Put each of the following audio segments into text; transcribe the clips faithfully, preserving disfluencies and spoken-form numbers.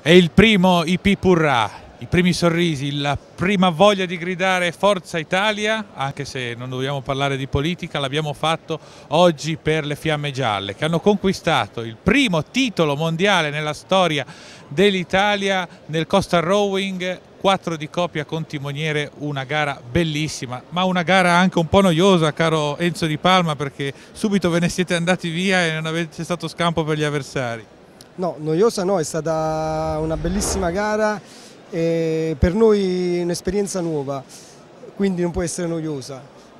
È il primo I P Purrà, i primi sorrisi, la prima voglia di gridare Forza Italia, anche se non dobbiamo parlare di politica, l'abbiamo fatto oggi per le Fiamme Gialle, che hanno conquistato il primo titolo mondiale nella storia dell'Italia nel coastal rowing, quattro di coppia con timoniere, una gara bellissima, ma una gara anche un po' noiosa, caro Enzo Di Palma, perché subito ve ne siete andati via e non avete stato scampo per gli avversari. No, noiosa no, è stata una bellissima gara e per noi un'esperienza nuova, quindi non può essere noiosa.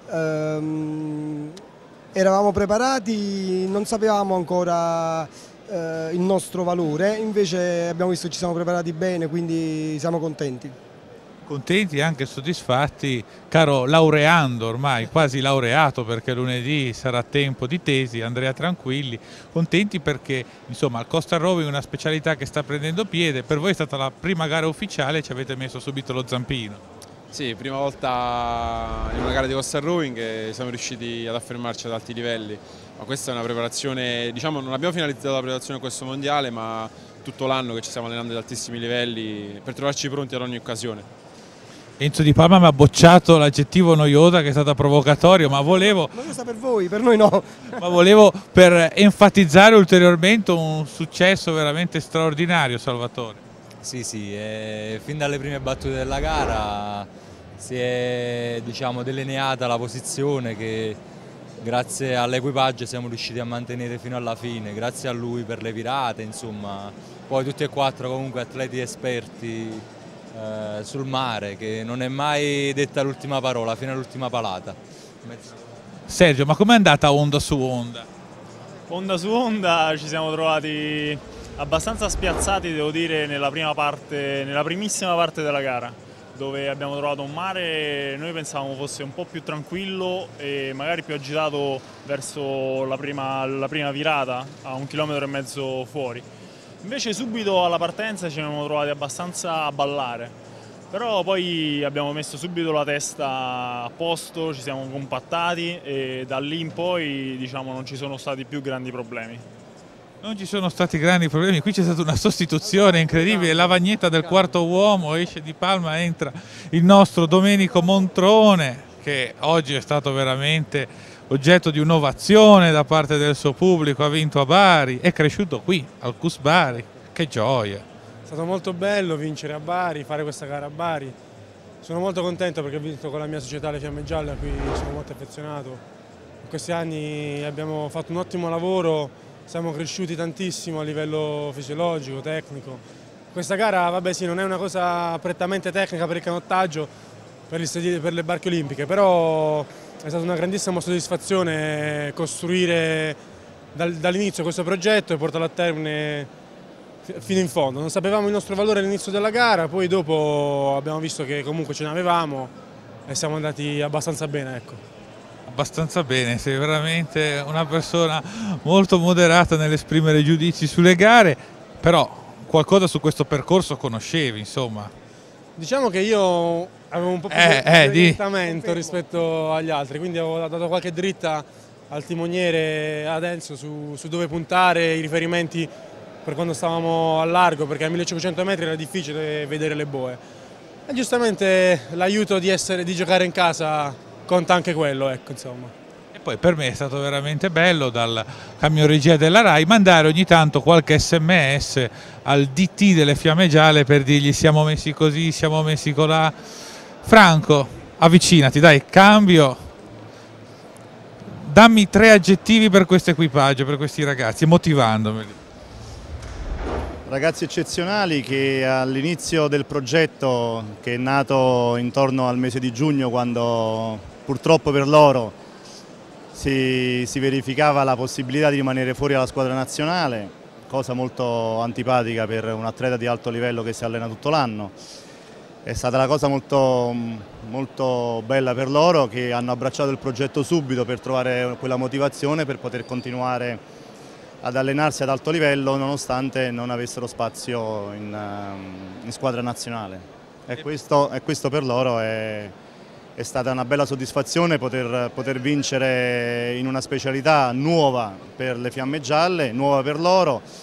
Ehm, eravamo preparati, non sapevamo ancora eh, il nostro valore, invece abbiamo visto che ci siamo preparati bene, quindi siamo contenti. Contenti e anche soddisfatti, caro laureando ormai, quasi laureato perché lunedì sarà tempo di tesi, Andrea Tranquilli, contenti perché insomma il coastal rowing è una specialità che sta prendendo piede, per voi è stata la prima gara ufficiale e ci avete messo subito lo zampino. Sì, prima volta in una gara di coastal rowing e siamo riusciti ad affermarci ad alti livelli, ma questa è una preparazione, diciamo non abbiamo finalizzato la preparazione a questo mondiale, ma tutto l'anno che ci stiamo allenando ad altissimi livelli per trovarci pronti ad ogni occasione. Enzo Di Palma mi ha bocciato l'aggettivo noiosa, che è stata provocatorio, ma volevo, Noiosa per voi, per noi no. ma volevo per enfatizzare ulteriormente un successo veramente straordinario, Salvatore. Sì, sì, eh, fin dalle prime battute della gara si è, diciamo, delineata la posizione che grazie all'equipaggio siamo riusciti a mantenere fino alla fine, grazie a lui per le virate, insomma, poi tutti e quattro comunque atleti esperti Eh, sul mare, che non è mai detta l'ultima parola fino all'ultima palata. Sergio, ma com'è andata onda su onda? Onda su onda ci siamo trovati abbastanza spiazzati, devo dire, nella prima parte, nella primissima parte della gara, dove abbiamo trovato un mare, noi pensavamo fosse un po' più tranquillo e magari più agitato verso la prima, la prima virata, a un chilometro e mezzo fuori. Invece subito alla partenza ci siamo trovati abbastanza a ballare, però poi abbiamo messo subito la testa a posto, ci siamo compattati e da lì in poi, diciamo, non ci sono stati più grandi problemi. Non ci sono stati grandi problemi, qui c'è stata una sostituzione incredibile, Lavagnetta del quarto uomo, esce Di Palma, entra il nostro Domenico Montrone, che oggi è stato veramente oggetto di un'ovazione da parte del suo pubblico, ha vinto a Bari, è cresciuto qui al C U S Bari, che gioia! È stato molto bello vincere a Bari, fare questa gara a Bari. Sono molto contento perché ho vinto con la mia società Le Fiamme Gialle, a cui sono molto affezionato. In questi anni abbiamo fatto un ottimo lavoro, siamo cresciuti tantissimo a livello fisiologico, tecnico. Questa gara, vabbè sì, non è una cosa prettamente tecnica per il canottaggio, per, gli, per le barche olimpiche, però è stata una grandissima soddisfazione costruire dal, dall'inizio questo progetto e portarlo a termine fino in fondo. Non sapevamo il nostro valore all'inizio della gara, poi dopo abbiamo visto che comunque ce n'avevamo e siamo andati abbastanza bene. Ecco. Abbastanza bene, sei veramente una persona molto moderata nell'esprimere giudizi sulle gare, però qualcosa su questo percorso conoscevi, insomma. Diciamo che io avevo un po' più eh, di eh, orientamento di... rispetto agli altri, quindi avevo dato qualche dritta al timoniere ad Enzo su, su dove puntare, i riferimenti per quando stavamo a largo, perché a millecinquecento metri era difficile vedere le boe. E giustamente l'aiuto di, di giocare in casa conta anche quello, ecco, insomma. E poi per me è stato veramente bello dal camion regia della Rai mandare ogni tanto qualche sms al D T delle Fiamme Gialle per dirgli siamo messi così, siamo messi colà. Franco, avvicinati, dai, cambio. Dammi tre aggettivi per questo equipaggio, per questi ragazzi, motivandomeli. Ragazzi eccezionali che all'inizio del progetto, che è nato intorno al mese di giugno, quando purtroppo per loro si, si verificava la possibilità di rimanere fuori dalla squadra nazionale, cosa molto antipatica per un atleta di alto livello che si allena tutto l'anno. È stata una cosa molto, molto bella per loro, che hanno abbracciato il progetto subito per trovare quella motivazione per poter continuare ad allenarsi ad alto livello nonostante non avessero spazio in, in squadra nazionale. E questo, e questo per loro è, è stata una bella soddisfazione poter, poter vincere in una specialità nuova per le Fiamme Gialle, nuova per loro,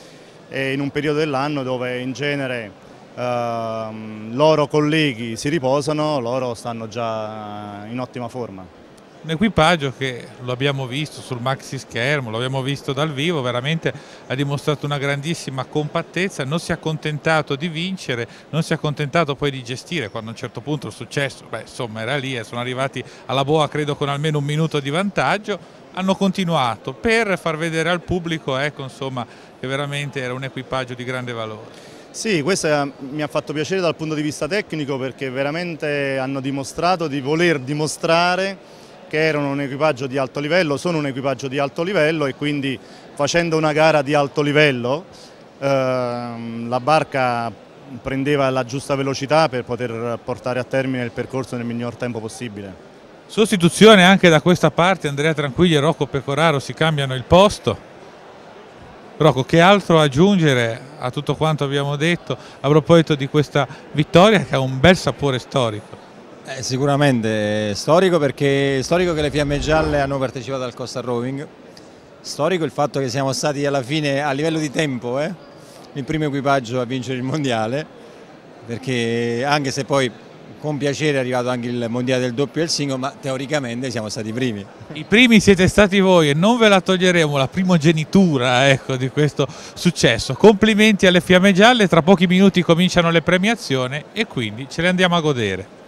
e in un periodo dell'anno dove in genere eh, loro colleghi si riposano, loro stanno già in ottima forma. Un equipaggio che lo abbiamo visto sul maxi schermo, lo abbiamo visto dal vivo, veramente ha dimostrato una grandissima compattezza, non si è accontentato di vincere, non si è accontentato poi di gestire, quando a un certo punto il successo, beh, insomma era lì, e sono arrivati alla boa credo con almeno un minuto di vantaggio, hanno continuato per far vedere al pubblico, ecco, insomma, che veramente era un equipaggio di grande valore. Sì, questo mi ha fatto piacere dal punto di vista tecnico, perché veramente hanno dimostrato di voler dimostrare che erano un equipaggio di alto livello, sono un equipaggio di alto livello, e quindi facendo una gara di alto livello ehm, la barca prendeva la giusta velocità per poter portare a termine il percorso nel miglior tempo possibile. Sostituzione anche da questa parte, Andrea Tranquilli e Rocco Pecoraro si cambiano il posto. Rocco, che altro aggiungere a tutto quanto abbiamo detto a proposito di questa vittoria che ha un bel sapore storico? Eh, sicuramente storico, perché storico che le Fiamme Gialle hanno partecipato al Costa Rowing, storico il fatto che siamo stati alla fine a livello di tempo eh, il primo equipaggio a vincere il mondiale, perché anche se poi con piacere è arrivato anche il mondiale del doppio e il singolo, ma teoricamente siamo stati i primi. I primi siete stati voi e non ve la toglieremo, la primogenitura, ecco, di questo successo. Complimenti alle Fiamme Gialle, tra pochi minuti cominciano le premiazioni e quindi ce le andiamo a godere.